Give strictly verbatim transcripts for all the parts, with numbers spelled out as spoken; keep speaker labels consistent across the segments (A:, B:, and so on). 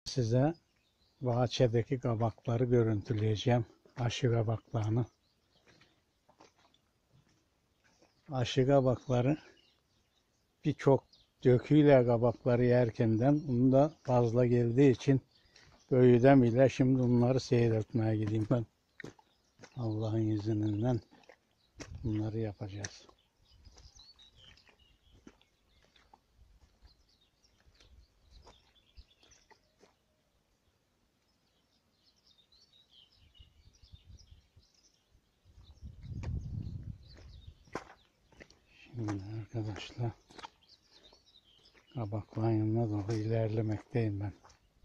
A: Size bahçedeki kabakları görüntüleyeceğim. Aşı kabaklarını. Aşı kabakları birçok döküyle kabakları yerkenden bunu da fazla geldiği için köyden bile şimdi bunları seyretmeye gideyim ben. Allah'ın izniyle bunları yapacağız. Şimdi arkadaşlar kabakların yanına doğru ilerlemekteyim ben.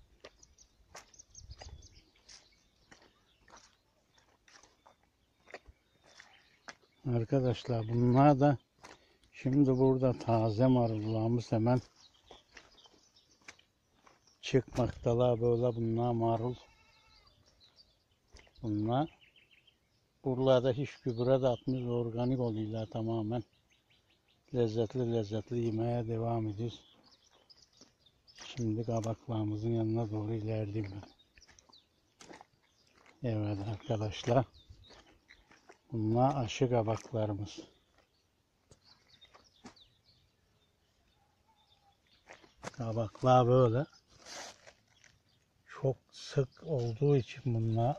A: Arkadaşlar bunlar da şimdi burada taze marullarımız hemen çıkmaktalar böyle. Bunlar marul. Bunlar buralarda hiç gübre de atmıyoruz, organik oluyorlar tamamen. Lezzetli lezzetli yemeye devam ediyoruz. Şimdi kabaklarımızın yanına doğru ilerleyeyim ben. Evet arkadaşlar. Bunlar aşı kabaklarımız. Kabaklar böyle çok sık olduğu için bunlar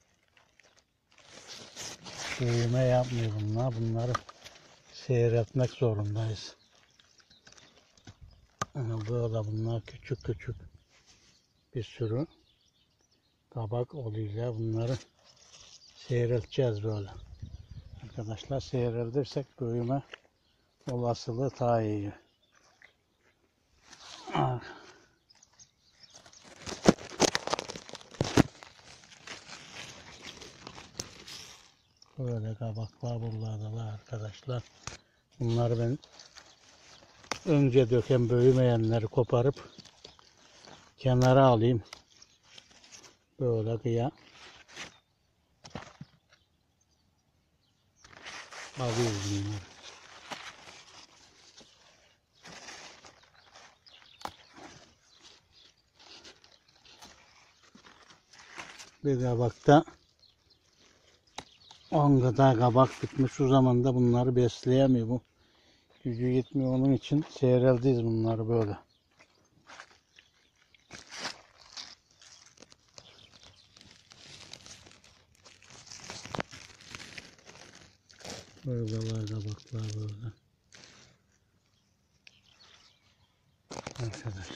A: büyüme yapmıyor bunlar. Bunları seyretmek zorundayız. Yani böyle bunlar küçük küçük bir sürü kabak oluyor. Bunları seyredeceğiz böyle. Arkadaşlar seyredersek büyüme olasılığı daha iyi. Böyle kabaklar buralardalar arkadaşlar. Bunları ben önce döken büyümeyenleri koparıp kenara alayım. Böyle kıya alıyoruz bunları. Bir kabakta on kadar kabak bitmiş. Şu zamanda bunları besleyemiyor bu. Gücü yetmiyor, onun için seyreldiyiz bunları böyle. Böyle var kabaklar böyle. Arkadaşlar.